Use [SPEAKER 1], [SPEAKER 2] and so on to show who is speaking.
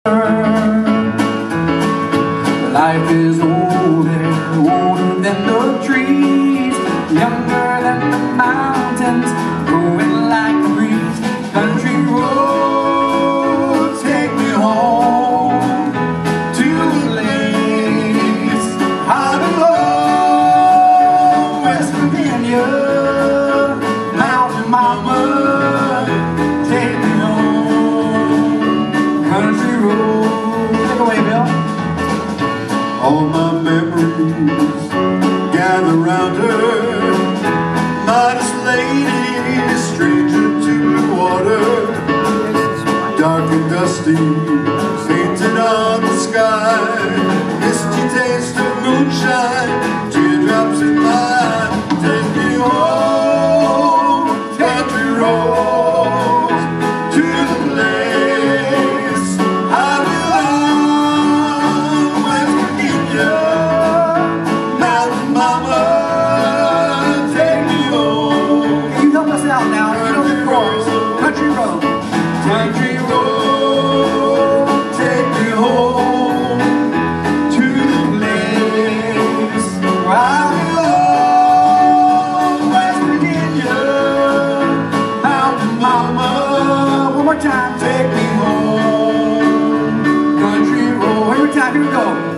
[SPEAKER 1] Life is older, older than the trees, younger than the mountains, growing like a breeze. Country roads take me home to a place I belong. West Virginia, Mountain Mama, take me home. Country roads, take away, Bill.
[SPEAKER 2] All my memories gather round her, modest lady, stranger to blue water, dark and dusty, painted on the sky, misty taste of moonshine, teardrops in my eye. Take me home, country roads, to the place I belong. West Virginia, Mountain Mama, take me home.
[SPEAKER 1] Can you help us out now? You know the chorus. Country road.
[SPEAKER 2] Country road, take me home to the place where I belong. West Virginia, Mountain Mama,
[SPEAKER 1] One more time.
[SPEAKER 2] take me home.
[SPEAKER 1] Country road. One more time. Here we go.